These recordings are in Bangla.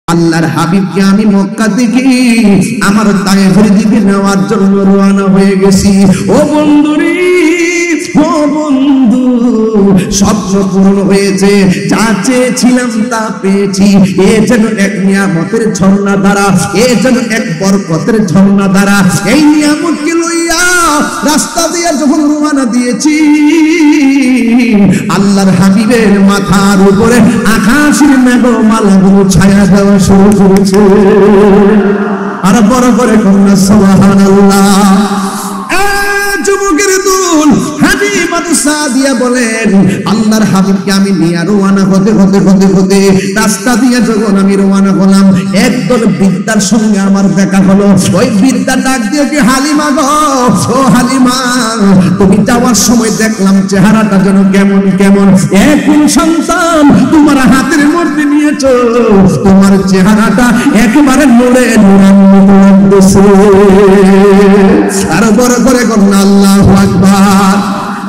আল্লাহর হাবিবকে আমি মক্কা থেকে আমার তায়েফের দিকে নেওয়ার জন্য রওনা হয়ে গেছি। ও বন্ধুরে, ও বন্ধু, স্বপ্ন পূরণ হয়েছে, যা চেয়েছিলাম তা পেয়েছি। এ যেন এক নিয়ামতের ঝর্ণা ধারা, এ যেন এক বরকতের ঝর্ণা ধারা। এই নিয়ামতকে লইয়া রাস্তা দিয়ে যখন রওনা দিয়েছি, আল্লাহর হাবিবের মাথার উপরে আকাশের মেঘমালাগুলো ছায়া দেওয়া শুরু করেছে। আর বড় করে কন্যা সুবহানাল্লাহ। যুবকের দল হালিমাতু সাদিয়া বলেন, আল্লাহর হাবিবকে আমি নিয়ে রওনা হতে রাস্তা দিয়ে যখন আমি রওনা হলাম, একদল বৃদ্ধার সঙ্গে আমার দেখা হলো। ওই বৃদ্ধা ডাক দিয়ে, কি হালিমা গো, ও হালিমা, তুমি যাওয়ার সময় দেখলাম চেহারাটা যেন কেমন কেমন, এখন সন্তান তোমার হাতের মধ্যে নিয়েছো, তোমার চেহারাটা একেবারে নূরে নূরান্বিত লাগতেছে। আর বড় করে কন্যা আল্লাহু আকবার।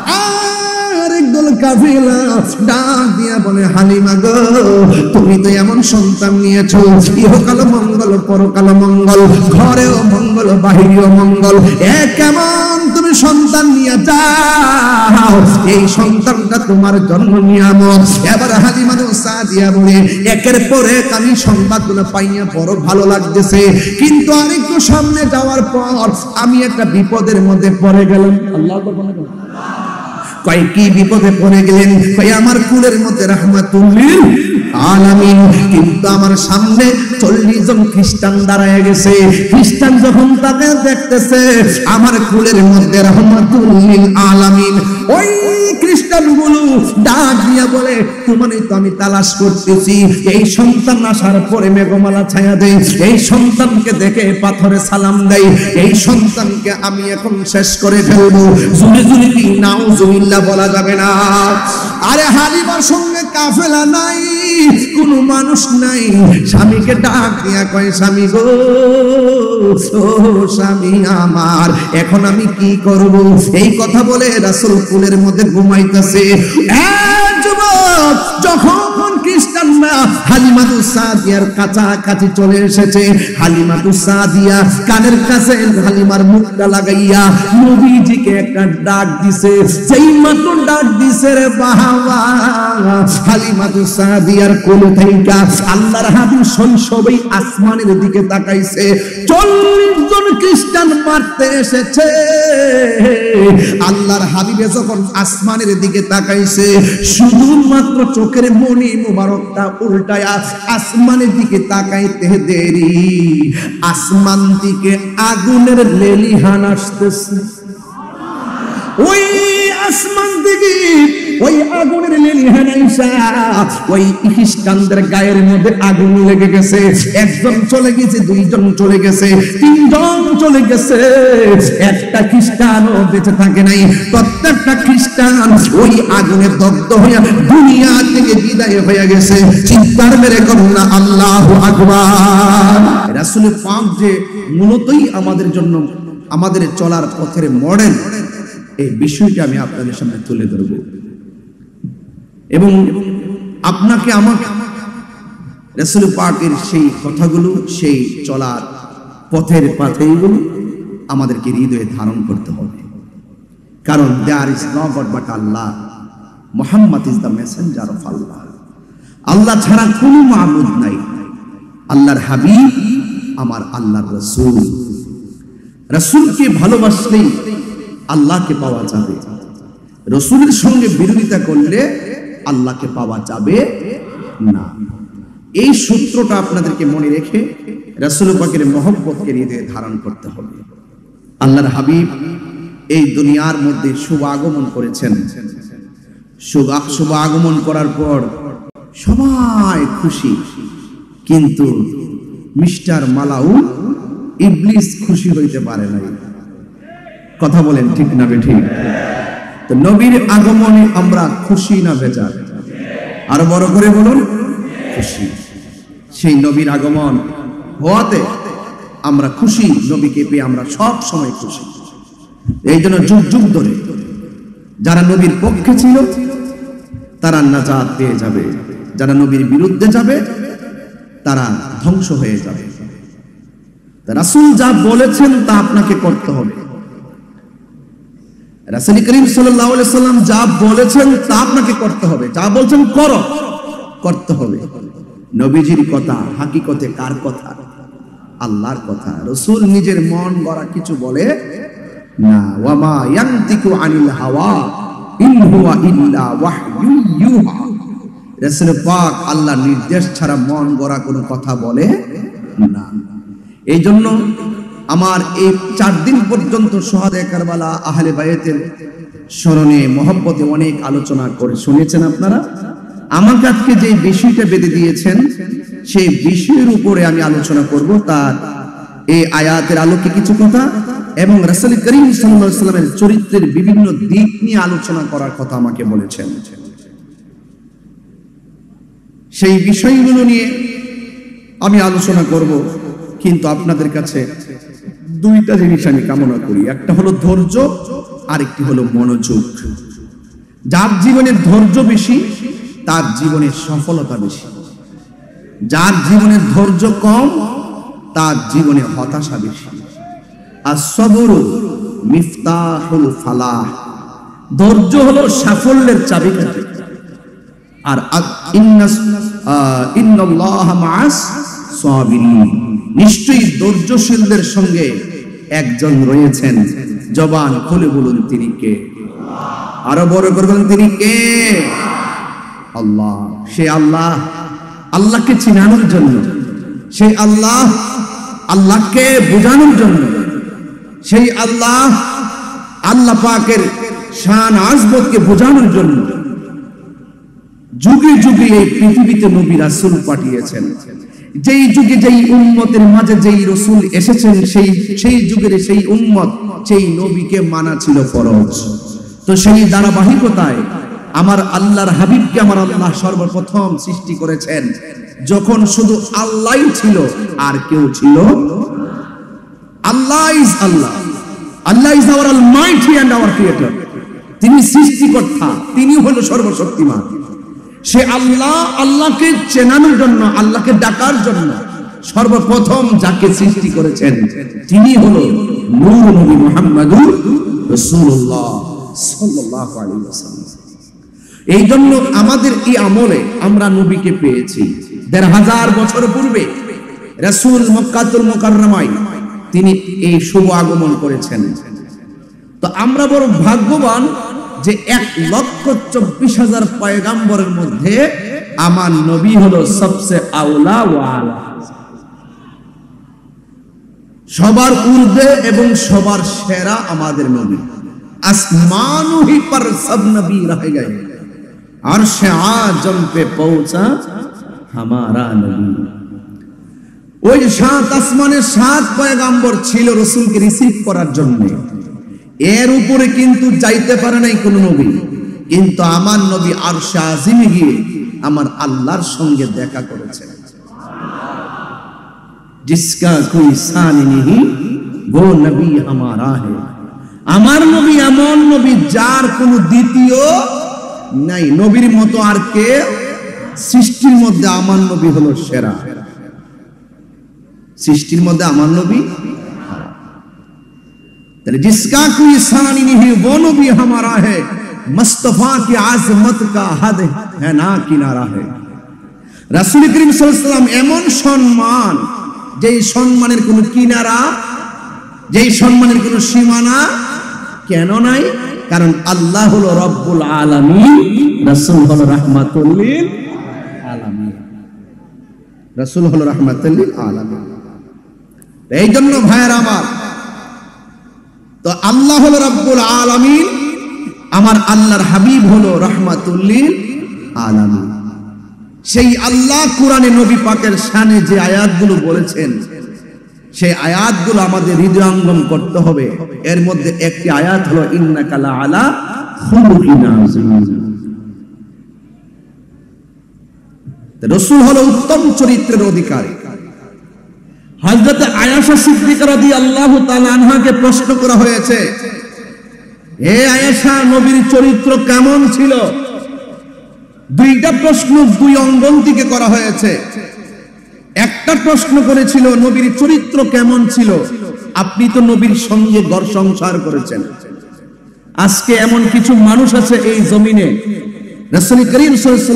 আর একদল কাফেলা ডাক দিয়া বলে, হালিমা গো, তুমি তো এমন সন্তান নিয়েছো, ইহকাল মঙ্গল পরকাল মঙ্গল, ঘরেও মঙ্গল বাহিরেও মঙ্গল, কেমন তুমি সন্তান নিয়ে যাও, এই সন্তানটা তোমার জন্ম নিয়ামত। এবার হালিমাতু সাদিয়া বলে, একের পর এক আমি সংবাদগুলো পাইয়া বড় ভালো লাগতেছে, কিন্তু আরেকটু সামনে যাওয়ার পর আমি একটা বিপদের মধ্যে পড়ে গেলাম। আল্লাহু আকবার। কয় কি বিপদে পড়ে গেলেন? কয় আমার কুলের মধ্যে রাহমাতুল লিল আলামিন, কিন্তু আমার সামনে 40 জন খ্রিস্টান দাঁড়ায় গেছে। খ্রিস্টান যখন তাকে দেখতেছে, আমার কুলের মধ্যে রাহমাতুল লিল আলামিন, ওই খ্রিস্টানগুলো ডাক দিয়া বলে, তোমারই তো আমি তালাশ করতেছি। এই সন্তান আসার পরে মেঘমালা ছায়া দেয়, এই সন্তানকে দেখে পাথরে সালাম দেয়, এই সন্তানকে আমি এখন শেষ করে ফেলবো। জুড়ে জুড়ে কি নাউজুবিল্লাহ বলা যাবে না। আরে হালিমার সঙ্গে কাফেলা নাই, কোন মানুষ নাই। স্বামীকে ডাক দিয়া কয়, স্বামী গো, ও স্বামী আমার, এখন আমি কি করব? এই কথা বলে রাসূল কুলের মধ্যে ঘুমাইতেছে। যুবক, যখন খ্রিস্টানরা হালিমাতু সাদিয়ার কাছাকাছি চলে এসেছে, হালিমাতু সাদিয়া কানের কাছে হালিমার মুখটা লাগাইয়া নবীজিকে একটা ডাক দিছে। যেই মাত্র ডাক দিছে রে বাবা, হালিমাতু সাদিয়ার কোল থেকে আল্লাহর হাবিব শৈশবেই আসমানের দিকে তাকাইছে। 40 জন খ্রিস্টান মারতে এসেছে, আল্লাহর হাবিবে যখন আসমানের দিকে তাকাইছে, শুধুমাত্র চোখের মনি মুবারকটা উল্টায়া আসমানের দিকে তাকাইতে দেরি, আসমান থেকে আগুনের লেলিহান আসতেছে। ওই আসমান থেকে ওই আগুনের লেলিহান আইসা ওই খ্রিস্টানদের গায়ের মধ্যে আগুন লেগে গেছে। একজন চলে গেছে, দুইজন চলে গেছে, তিনজন চলে গেছে, একটা খ্রিস্টানও বেঁচে থাকে নাই। প্রত্যেকটা খ্রিস্টান ওই আগুনে দগ্ধ হইয়া দুনিয়া থেকে বিদায় হয়ে গেছে। চিৎকার মেরে কন্যা আল্লাহু আকবার। রাসূল পাক যে মূলতই আমাদের জন্য আমাদের চলার পথের মডেল, এই বিষয়টা আমি আপনাদের সামনে তুলে ধরব এবং আপনাকে আমাকে রাসূল পাকের সেই কথাগুলো, সেই চলার পথের পাথেইগুলো আমাদেরকে হৃদয়ে ধারণ করতে হবে। কারণ there is no god but Allah, Muhammad is the messenger of Allah. আল্লাহ ছাড়া কোনো মাবুদ নাই। আল্লাহর হাবিব আমার আল্লাহর রাসূল। রাসূলকে ভালোবাসলেই আল্লাহকে পাওয়া যাবে, রাসূলের সঙ্গে বিরোধিতা করলে আল্লাহকে পাওয়া যাবে না। এই সূত্রটা আপনাদেরকে মনে রেখে রাসূল পাকের মহব্বতকে হৃদয়ে ধারণ করতে হবে। আল্লাহর হাবিব এই দুনিয়ার মধ্যে শুভ আগমন করেছেন। শুভ আগমন করার পর সবাই খুশি, কিন্তু মিস্টার মালাউন ইবলিস খুশি হইতে পারে নাই। কথা বলেন ঠিক না বেঠিক? তো নবীর আগমনে আমরা খুশি না বেজার? আরো বড় করে বলুন, খুশি। সেই নবীর আগমন হওয়াতে আমরা খুশি, নবীকে পেয়ে আমরা সব সময় খুশি। এই জন্য যুগ যুগ ধরে যারা নবীর পক্ষে ছিল তারা নাজাত পেয়ে যাবে, যারা নবীর বিরুদ্ধে যাবে তারা ধ্বংস হয়ে যাবে। রাসূল যা বলেছেন তা আপনাকে করতে হবে। রাসূল করিম সাল্লাল্লাহু আলাইহি সাল্লাম যা বলেছেন তা আপনাকে করতে হবে। যা বলছেন করো, করতে হবে। নবীজির কথা হাকিকতে কার কথা? আল্লাহর কথা। রাসূল নিজের মন গড়া কিছু বলে না। ওয়া মা ইয়ানতিকু আনিল হাওয়া ইন হুয়া ইল্লা ওয়াহয়ু ইউহা। রাসূল পাক আল্লাহর নির্দেশ ছাড়া মন গড়া কোনো কথা বলে না। এই জন্য আমার এই 4 দিন পর্যন্ত শহাদায়ে কারবালা আহলে বায়াতের স্মরণে মহব্বতে অনেক আলোচনা করে শুনেছেন আপনারা। আমাকে আজকে যে বিষয়টা বেঁধে দিয়েছেন সেই বিষয়ের উপরে আমি আলোচনা করব। তার এই আয়াতের আলোকে কিছু কথা এবং রাসূল করিম সাল্লাল্লাহু আলাইহি ওয়াসাল্লামের চরিত্রের বিভিন্ন দিক নিয়ে আলোচনা করার কথা আমাকে বলেছেন। সেই বিষয়গুলো নিয়ে আমি আলোচনা করব, কিন্তু আপনাদের কাছে 2টা জিনিস আমি কামনা করি। একটা হলো ধৈর্য, আর একটি হলো মনোযোগ। যার জীবনে ধৈর্য বেশি তার জীবনে সফলতা বেশি, যার জীবনে ধৈর্য কম তার জীবনে হতাশা বেশি। as-sabru মিফতাহুল ফালাহ, ধৈর্য হলো সাফল্যের চাবিকাঠি। আর ইন্নাল্লাহা মা'আস সাবিরিন, নিশ্চয়ই ধৈর্যশীলদের সঙ্গে একজন রয়েছেন। জবান খুলে বলুন তিনি কে? আরো বড় করে বলুন তিনি কে? আল্লাহ। সে আল্লাহ, আল্লাহকে চিনানোর জন্য, সেই আল্লাহ আল্লাহকে বোঝানোর জন্য, সেই আল্লাহ আল্লাহ পাকের শান আযমতকে বোঝানোর জন্য যুগে যুগে এই পৃথিবীতে নবী রাসূল পাঠিয়েছেন। যেই যুগে যেই উম্মতের মাঝে যেই রাসূল এসেছেন সেই যুগের সেই উম্মত সেই নবীকে মানা ছিল ফরজ। তো সেই ধারাবাহিকতায় আমার আল্লাহর হাবিবকে আমার আল্লাহ সর্বপ্রথম সৃষ্টি করেছেন যখন শুধু আল্লাহই ছিল আর কেউ ছিল। Allah is Allah, Allah is our almighty and our creator. তিনি সৃষ্টিকর্তা, তিনি হলো সর্বশক্তিমান। সে আল্লাহ, আল্লাহকে চেনানোর জন্য, আল্লাহকে ডাকার জন্য সর্বপ্রথম যাকে সৃষ্টি করেছেন তিনি হলো নূর নবী মুহাম্মদুর রাসূলুল্লাহ সাল্লাল্লাহু আলাইহি ওয়াসাল্লাম। এই জন্য আমাদের এই আমলে আমরা নবীকে পেয়েছি ১৫০০ বছর পূর্বে। রাসূল মক্কাতুল মুকাররমায় তিনি এই শুভ আগমন করেছেন। তো আমরা বড় ভাগ্যবান যে ১,২৪,০০০ পয়গাম্বরের মধ্যে আমার নবী হলো সবচেয়ে আওলা ওয়া আলা, সবার ঊর্ধ্বে এবং সবার সেরা আমাদের নবী। আসমানু হি পর সব নবী রহ গয়ে, আরশে আজম পে পৌঁছা হামারা নবী। ওই ৭ আসমানে ৭ পয়গাম্বর ছিল রাসূলকে রিসিভ করার জন্য। এর উপরে কিন্তু যাইতে পারে নাই কোন নবী, কিন্তু আমার নবী আরশে আজিমে গিয়ে আমার আল্লাহর সঙ্গে দেখা করেছেন। जिसका कोई सानी नहीं वो नबी हमारा है। আমার নবী এমন নবী যার কোনো দ্বিতীয় নাই, নবীর মতো আর কে সৃষ্টির মধ্যে আমার নবী হলো সেরা। সৃষ্টির মধ্যে আমার নবী, তাহলে जिसका कोई सानी नहीं वो नबी हमारा है, मुस्तफा की आजमत का हद है ना किनारा है। রাসূল করিম সাল্লাল্লাহু আলাইহি ওয়াসাল্লাম এমন সম্মান, যেই সম্মানের কোনো কিনারা, যেই সম্মানের কোনো সীমানা কেন নাই? কারণ আল্লাহ হলো রব্বুল আলামিন, রাসূল হলো রাহমাতুল লিল আলামিন। রাসূল হলো রাহমাতুল লিল আলামিন। এই জন্য ভাইয়েরা আমার, তো আল্লাহ হলো রব্বুল আলামিন, আমার আল্লাহর হাবিব হলো রাহমাতুল লিল আলামিন। সেই আল্লাহ কোরআনে নবী পাকের শানে যে আয়াতগুলো বলেছেন সেই আয়াতগুলো আমাদের হৃদয়ঙ্গম করতে হবে। এর মধ্যে একটি আয়াত হলো ইন্নাকা লা আলা খুলুকিন আযীম। রাসূল হলো উত্তম চরিত্রের অধিকারী। হযরত আয়েশা সিদ্দিকা রাদিয়াল্লাহু তাআলা আনহাকে প্রশ্ন করা হয়েছে, হে আয়েশা, নবীর চরিত্র কেমন ছিল? 2টা প্রশ্ন 2 অঙ্গন থেকে করা হয়েছে। একটা প্রশ্ন করেছিল নবীর চরিত্র কেমন ছিল। আপনি তো নবীর সঙ্গে ঘর সংসার করেছেন। আজকে এমন কিছু মানুষ আছে এই জমিনে, রাসূল করিম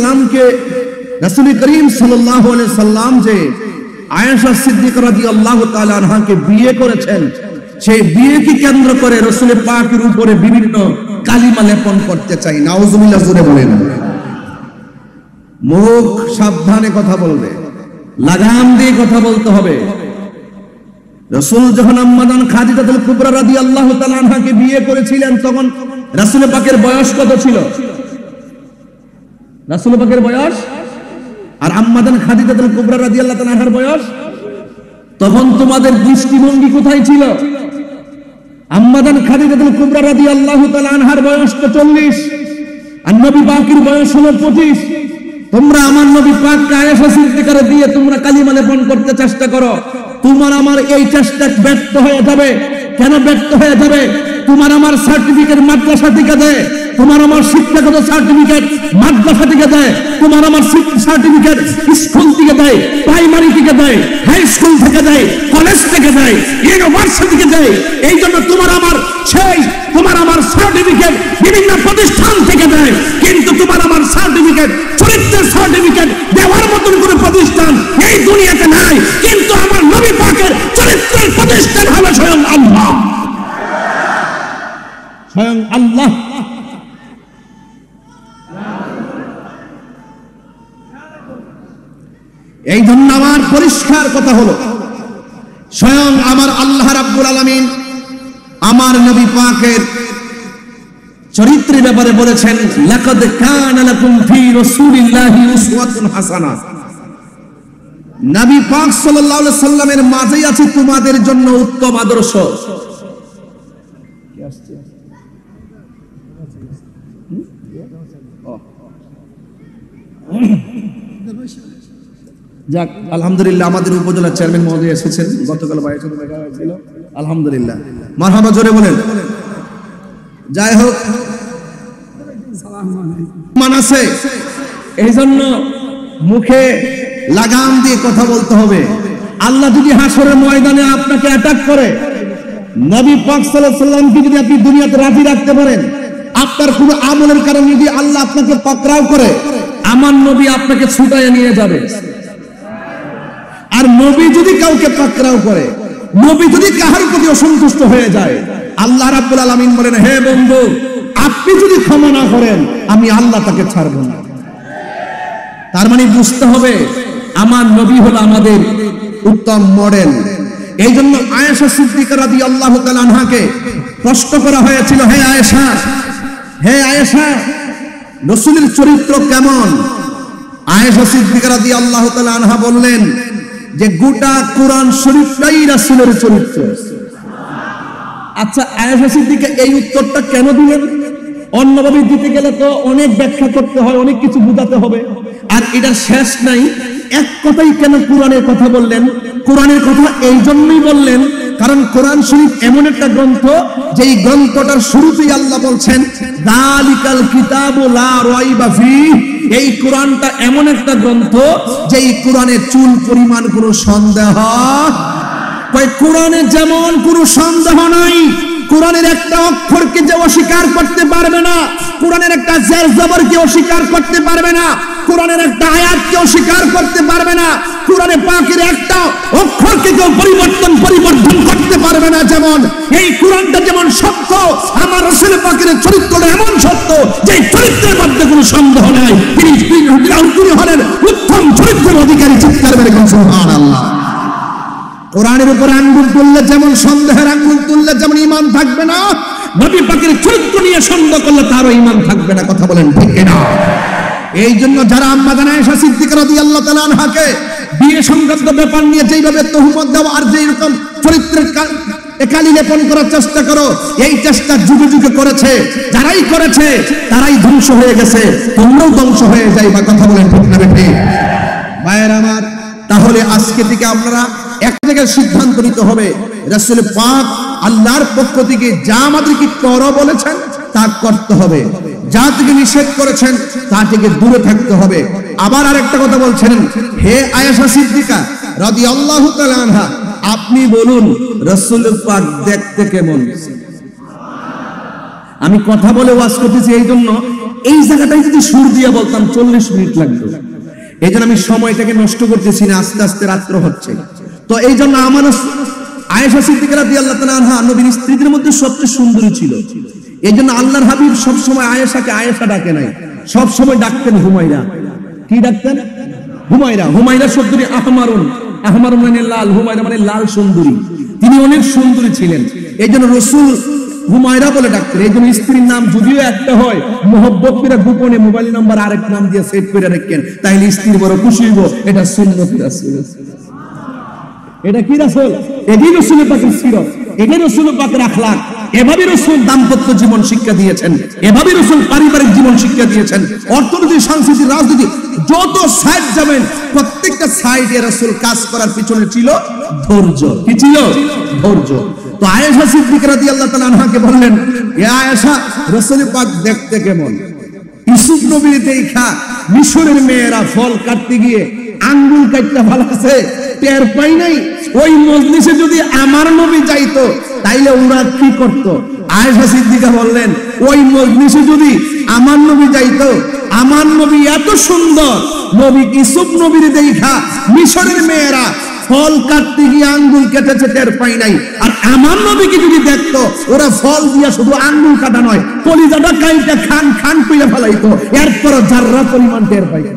সাল্লাল্লাহু আলাইহি সাল্লাম যে আয়েশা সিদ্দিকা রাদিয়াল্লাহু তাআলা আনহাকে বিয়ে করেছেন, সেই বিয়েকে কেন্দ্র করে রাসূল পাকের উপরে বিভিন্ন কালিমা লেপন করতে চাই। নাউজুবিল্লাহ জোরে বলেন। মুখ সাবধানে কথা বলবে, লাগাম দিয়ে কথা বলতে হবে। রাসূল যখন আম্মাজান খাদিজাতুল কুবরা রাদিয়াল্লাহু তাআলা আনহাকে বিয়ে করেছিলেন, তখন রাসূল পাকের বয়স কত ছিল? রাসূল পাকের বয়স আর আম্মাজান খাদিজাতুল কুবরা রাদিয়াল্লাহু তাআলা আনহার বয়স, তখন তোমাদের দৃষ্টিভঙ্গি কোথায় ছিল? আম্মাজান খাদিজাতুল কুবরা রাদিয়াল্লাহু তাআলা আনহার বয়স তো 40 আর নবী পাকের বয়স হলো 25। তোমরা আমার নবী পাককে আয়েশা সিদ্দিকারে দিয়ে তোমরা কালিমা লেপন করতে চেষ্টা করো, তোমার আমার এই চেষ্টা ব্যর্থ হয়ে যাবে। কেন ব্যর্থ হয়ে যাবে? তোমার আমার সার্টিফিকেট মাদ্রাসা থেকে দেয়, তোমার আমার শিক্ষাগত সার্টিফিকেট মাদ্রাসা থেকে দেয়, তোমার আমার সার্টিফিকেট স্কুল থেকে দেয়, প্রাইমারি থেকে দেয়, হাই স্কুল থেকে দেয়, কলেজ থেকে দেয়, ইউনিভার্সিটি থেকে দেয়। এই জন্য তোমার আমার সার্টিফিকেট বিভিন্ন প্রতিষ্ঠান থেকে দেয়, কিন্তু তোমার আমার সার্টিফিকেট, চরিত্রের সার্টিফিকেট দেওয়ার মতন কোনো প্রতিষ্ঠান এই দুনিয়াতে নাই। কিন্তু আমার নবী পাকের চরিত্রের প্রতিষ্ঠান হবে স্বয়ং আল্লাহ, স্বয়ং আল্লাহ। এই জন্য আমার পরিষ্কার কথা হলো, স্বয়ং আমার আল্লাহ রাব্বুল আলামিন আমার নবী পাকের চরিত্রের ব্যাপারে বলেছেন, লাকাদ কানা লাকুম ফি রাসূলিল্লাহি উসওয়াতুন হাসানাহ। নবী পাক সাল্লাল্লাহু আলাইহি সাল্লামের মাঝেই আছে তোমাদের জন্য উত্তম আদর্শ। যাক, আলহামদুলিল্লাহ আমাদের উপজেলা চেয়ারম্যান মহোদয় এসেছেন, গতকাল বাইরে দেখা হয়েছিল, আলহামদুলিল্লাহ, মারহাবা জোরে বলেন। যাই হোক, মানাসে এই জন্য মুখে লাগাম দিয়ে কথা বলতে হবে। আল্লাহ যদি হাসরের ময়দানে আপনাকে অ্যাটাক করে, নবী পাক সাল্লাল্লাহু আলাইহি সাল্লামকে যদি আপনি দুনিয়াতে রাজি রাখতে পারেন, আপনার কোনো আমলের কারণে যদি আল্লাহ আপনাকে পাকড়াও করে, আমার নবী আপনাকে ছুটাইয়া নিয়ে যাবে। আর নবী যদি কাউকে পাকড়াও করে, নবী যদি কাহার প্রতি অসন্তুষ্ট হয়ে যায়, আল্লাহ রাব্বুল আলামিন বলেন, হে বন্ধু, আপনি যদি ক্ষমা না করেন আমি আল্লাহ তাকে ছাড়ব না। তার মানে বুঝতে হবে আমার নবী হলো আমাদের উত্তম মডেল। এই জন্য আয়েশা সিদ্দিকা রাদিয়াল্লাহু তাআলা আনহাকে প্রশ্ন করা হয়েছিল, হে আয়েশা, রাসূলের চরিত্র কেমন? আয়েশা সিদ্দিকা রাদিয়াল্লাহু তাআলা আনহা বললেন যে গোটা কোরআন শরীফটাই রাসূলের চরিত্র। আচ্ছা, আয়েশা সিদ্দিকা এই উত্তরটা কেন দিলেন? অন্যভাবে দিতে গেলে তো অনেক ব্যাখ্যা করতে হয়, অনেক কিছু বোঝাতে হবে, আর এটা শেষ নাই। এক কথাই কেন কোরআনের কথা বললেন? কোরআনের কথা এই জন্যই বললেন কারণ কোরআন শরীফ এমন একটা গ্রন্থ, যেই গ্রন্থটার শুরুতেই আল্লাহ বলছেন, যালিকাল কিতাবু লা রাইবা ফীহ। এই কোরআনটা এমন একটা গ্রন্থ, যেই কোরআনে চুল পরিমাণ কোনো সন্দেহ, কোরআনে যেমন কোনো সন্দেহ নাই। কোরআনের একটা অক্ষরকে যে অস্বীকার করতে পারবে না, কোরআনের একটা জের জবরকে অস্বীকার করতে পারবে না, কোরআনের একটা আয়াতকে অস্বীকার করতে পারবে না, কোরআনে পাকের একটা অক্ষরকে কেউ পরিবর্তন করতে পারবে না। যেমন এই কোরআনটা যেমন সত্য, আমার রাসূল পাকের চরিত্রটা এমন সত্য যে চরিত্রের মধ্যে কোনো সন্দেহ নাই। তিনি হলেন উত্তম চরিত্রের অধিকারী। চিৎকার করে বলুন সুবহানাল্লাহ। কোরআনের উপর আঙ্গুল তুললে যেমন সন্দেহের আঙ্গুল তুললে যেমন ঈমান থাকবে না, নবী পাকের চরিত্র নিয়ে সন্দেহ করলে তারও ঈমান থাকবে না। কথা বলেন ঠিক কিনা? এই জন্য যারা আম্মা জান আয়েশা সিদ্দিকা রাদিয়াল্লাহু তাআলা আনহাকে বিয়ে সংক্রান্ত ব্যাপার নিয়ে যেইভাবে তহমত দেওয়া আর যেই রকম চরিত্রের কালি লেপন করার চেষ্টা করো, এই চেষ্টা যুগে যুগে করেছে, যারাই করেছে তারাই ধ্বংস হয়ে গেছে, তোমরাও ধ্বংস হয়ে যাইবা। কথা বলেন ঠিক না বেঠিক? ভাইয়েরা আমার, তাহলে আজকে থেকে আপনারা এক জায়গায় সিদ্ধান্ত নিতে হবে, রাসূল পাক আল্লাহর পক্ষ থেকে যা আমাদেরকে করো বলেছেন তা করতে হবে, যা থেকে নিষেধ করেছেন তা থেকে দূরে থাকতে হবে। আবার আরেকটা কথা বলছেন, হে আয়েশা সিদ্দিকা রাদিয়াল্লাহু তাআলা আনহা, আপনি বলুন রাসূল পাক দেখতে কেমন? আমি কথা বলে ওয়াজ করতেছি, এই জন্য এই জায়গাটায় যদি সুর দিয়ে বলতাম 40 মিনিট লাগতো। এই জন্য আমি সময়টাকে নষ্ট করতেছি না, আস্তে আস্তে রাত্র হচ্ছে। তো এই জন্য আমার আয়েশা সিদ্দিকা রাদিয়াল্লাহু তাআলা আনহা নবীর স্ত্রীদের মধ্যে সবচেয়ে সুন্দরী ছিল। এই জন্য আল্লাহর হাবিব সব সময় আয়েশাকে আয়েশা ডাকে নাই, সব সময় ডাকতেন হুমায়রা। কি ডাকতেন? হুমায়রা। হুমায়রা শব্দটি আহমারুন, আহমারুন মানে লাল, হুমায়রা মানে লাল সুন্দরী। তিনি অনেক সুন্দরী ছিলেন, এই জন্য রাসূল হুমায়রা বলে ডাকতেন। এই জন্য স্ত্রীর নাম যদিও একটা হয়, মোহব্বত করে গোপনে মোবাইল নাম্বার আরেক নাম দিয়ে সেভ করে রাখেন, তাইলে স্ত্রী বড় খুশি হইব। এটা সুন্নত রাসূল। এটা কি রাসূল? এটাই রাসূলের পাকের সিরাত, এটাই রাসূলের পাকের আখলাক। এভাবে রাসূল দাম্পত্য জীবন শিক্ষা দিয়েছেন, এভাবে রাসূল পারিবারিক জীবন শিক্ষা দিয়েছেন। অর্থনীতি, সংস্কৃতি, রাজনীতি যত সাইড যাবেন প্রত্যেকটা সাইডে রাসূল কাজ করার পিছনে ছিল ধৈর্য। কি ছিল? ধৈর্য। তো আয়েশা সিদ্দিকা রাদিয়াল্লাহু তাআলা আনহাকে বললেন, এ আয়েশা, রাসূল পাক দেখতে কেমন? ইউসুফ নবীর দেখা মিশরের মেয়েরা ফল কাটতে গিয়ে আঙ্গুল কাটতে ফেলাছে, টের পাই নাই। ওই মজলিসে যদি আমার নবী যাইতো তাইলে ওরা কি করত? আয়েশা সিদ্দিকা বললেন, ওই মজলিসে যদি আমার নবী যাইতো, আমার নবী এত সুন্দর, নবী ইউসুফ নবীর দেখা মিশরের মেয়েরা ফল কাটতে গিয়ে আঙ্গুল কেটেছে, টের পাই নাই। আর আমার নবীকে যদি দেখতো, ওরা ফল দিয়া শুধু আঙ্গুল কাটা নয়, কলিজাটা কাইটা খান খান কইরা ফেলাইতো, এরপর যাররা পরিমাণ টের পাইতো।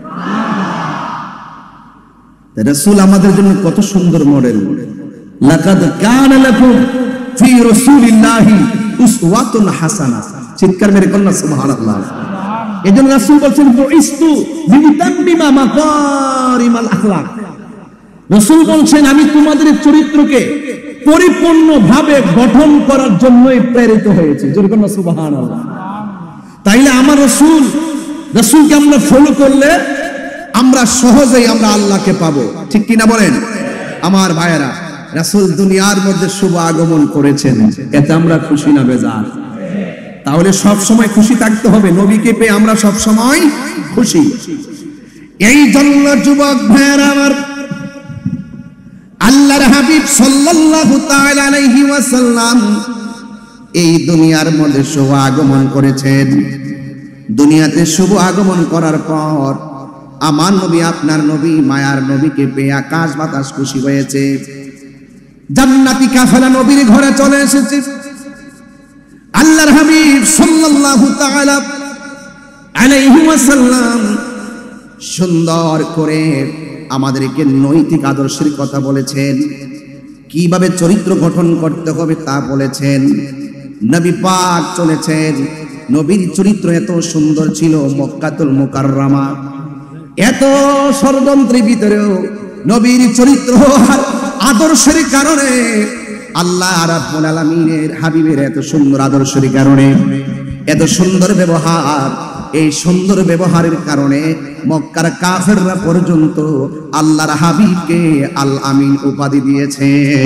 রাসূল আমাদের জন্য কত সুন্দর মডেল। লাকাদ কানা লাকুম ফি রাসূলিল্লাহি উসওয়াতুন হাসানাহ। চিৎকার মেরে কন্যা সুবহানাল্লাহ। এজন্য রাসূল বলেন, বুইস্তু বিতাম্মিমা মাকারিমাল আখলাক। রাসূল বলেন, আমি তোমাদের চরিত্রকে পরিপূর্ণভাবে গঠন করার জন্যই প্রেরিত হয়েছি। জোরে কন্যা সুবহানাল্লাহ। তাইলে আমার রাসূলকে আমরা ফলো করলে আমরা সহজেই আমরা আল্লাহকে পাবো। ঠিক কিনা বলেন আমার ভাইয়েরা? রাসূল দুনিয়ার মধ্যে শুভ আগমন করেছেন, এতে আমরা খুশি না বেজার? তাহলে সব সময় খুশি থাকতে হবে, নবীকে পেয়ে আমরা সব সময় খুশি। এই জন্য যুবক ভাইয়েরা আমার, আল্লাহর হাবিব সাল্লাল্লাহু তাআলা আলাইহি ওয়াসাল্লাম এই দুনিয়ার মধ্যে শুভ আগমন করেছেন। দুনিয়াতে শুভ আগমন করার পর আমার নবী, আপনার নবী, মায়ার নবীকে পেয়ে আকাশ বাতাস খুশি হয়েছে। জান্নাতি কাফেলা নবীর ঘরে চলে এসেছে। আল্লাহর হাবিব সাল্লাল্লাহু তাআলা আলাইহি ওয়াসাল্লাম সুন্দর করে আমাদেরকে নৈতিক আদর্শের কথা বলেছেন, কিভাবে চরিত্র গঠন করতে হবে তা বলেছেন। নবী পাক চলেছেন, নবীর চরিত্র এত সুন্দর ছিল, মক্কাতুল মুকাররমা এত ষড়যন্ত্রের ভিতরেও নবীর চরিত্র আর আদর্শের কারণে, আল্লাহ রাব্বুল আলামিনের হাবিবের এত সুন্দর আদর্শের কারণে, এত সুন্দর ব্যবহার, এই সুন্দর ব্যবহারের কারণে মক্কার কাফেররা পর্যন্ত আল্লাহর হাবিবকে আল আমিন উপাধি দিয়েছে।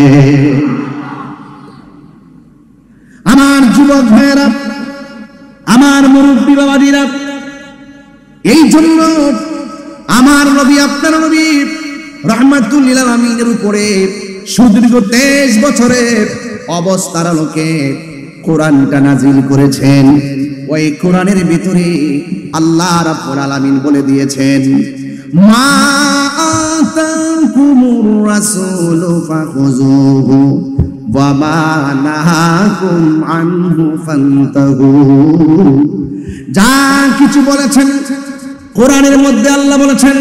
আমার যুবক ভাইয়েরা, আমার মুরব্বী বাবাজিরা, এই জন্য আমার নবী, আপনার নবী রাহমাতুল লিল আলামিনের উপরে সুদীর্ঘ 23 বছরের অবস্থার আলোকে কোরআনটা নাজিল করেছেন। ওই কোরআনের ভিতরে আল্লাহ রাব্বুল আলামিন বলে দিয়েছেন, মা আতাকুমুর রাসূলু ফাখুযুহু ওয়া মা নাহাকুম আনহু ফান্তাহু। যা কিছু বলেছেন কোরআনের মধ্যে, আল্লাহ বলেছেন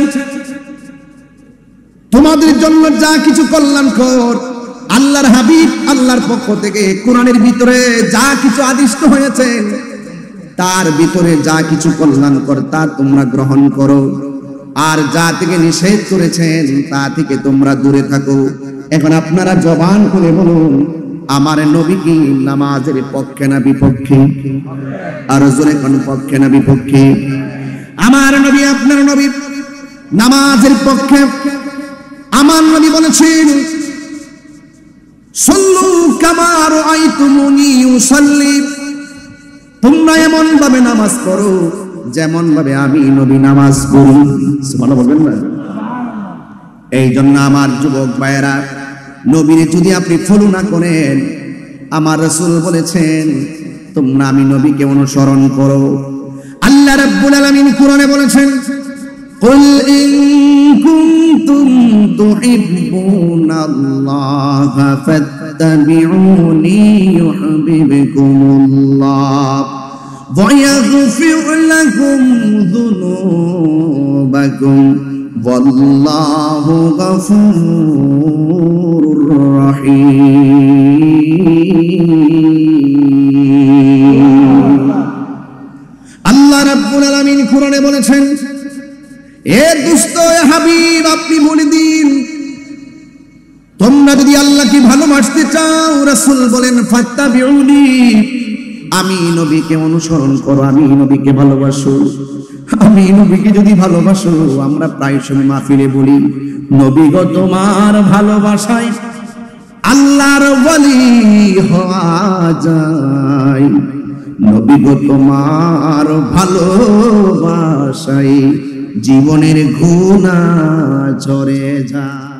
তোমাদের জন্য যা কিছু কল্যাণকর, আল্লাহর হাবিব আল্লাহর পক্ষ থেকে কোরআনের ভিতরে যা কিছু আদিষ্ট হয়েছে তার ভিতরে যা কিছু কল্যাণকর তা তোমরা গ্রহণ করো, আর যা থেকে নিষেধ করেছেন তা থেকে তোমরা দূরে থাকো। এখন আপনারা জবান করে বলুন, আমার নবী কি নামাজের পক্ষে না বিপক্ষে? আর জোরে কোন পক্ষে না বিপক্ষে? আমার নবী, আপনার নবী নামাজের পক্ষে। আমার নবী বলেছেন, সাল্লু কামা রাআইতুমুনি উসাল্লি, তোমরা এমন ভাবে নামাজ পড়ো যেমন ভাবে আমি নবী নামাজ পড়ি। সুবহানাল্লাহ বলবেন না? এই জন্য আমার যুবক ভাইয়েরা, নবীরে যদি আপনি ফলো না করেন, আমার রাসূল বলেছেন তোমরা আমি নবীকে অনুসরণ করো। আল্লাহ রাব্বুল আলামিন কোরআনে বলেছেন, কুল ইন কুনতুম তুহিব্বুনাল্লাহা ফাত্তাবিউনি ইউহিব্বুকুমুল্লাহ ওয়া ইয়াগফির লাকুম যুনুবাকুম ওয়াল্লাহু গফুরুর রহিম। আল্লাহ রাব্বুল আলামিন কোরআনে বলেছেন, এ দুষ্ট এ হাবিব, আপনি বলে দিন তোমরা যদি আল্লাহকে ভালোবাসতে চাও, রাসূল বলেন ফাত্তাবিউনি, আমি নবীকে অনুসরণ করো, আমি নবীকে ভালোবাসো। আমি নবীকে যদি ভালোবাসো, আমরা প্রায় সময় মাহফিলে বলি নবী গো তোমার ভালোবাসায় আল্লাহর ওয়ালি হওয়া যায়, নবী গো তোমার ভালোবাসায় জীবনের গুনাহ ঝরে যায়।